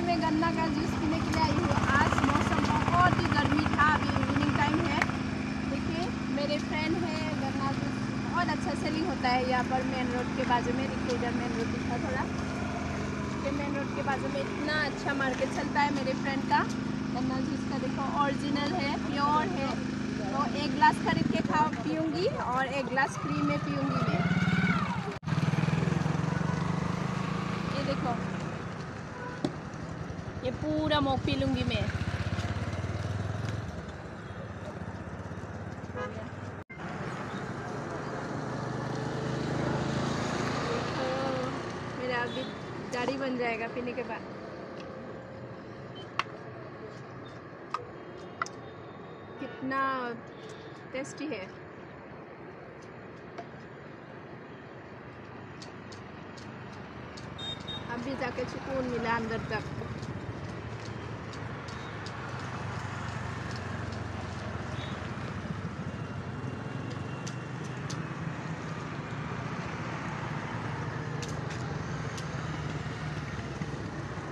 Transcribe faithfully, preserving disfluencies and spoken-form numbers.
मैं गन्ना का जूस पीने के लिए आई हूँ। आज मौसम बहुत ही गर्मी था, अभी इवनिंग टाइम है। देखिए मेरे फ्रेंड है, गन्ना जूस बहुत अच्छा सेलिंग होता है यहाँ पर मेन रोड के बाजू में। देखिए इधर मेन रोड दिखा थोड़ा, ये मेन रोड के बाजू में इतना अच्छा मार्केट चलता है मेरे फ्रेंड का गन्ना जूस का। देखो ओरिजिनल है, प्योर है। तो एक गिलास खरीद के खा पीऊँगी और एक गिलास फ्री में पीऊँगी मैं। ये देखो, ये पूरा मग पी लूँगी मैं। मेरा अभी दाढ़ी बन जाएगा पीने के बाद। कितना टेस्टी है। अभी जाके सुकून मिला अंदर तक।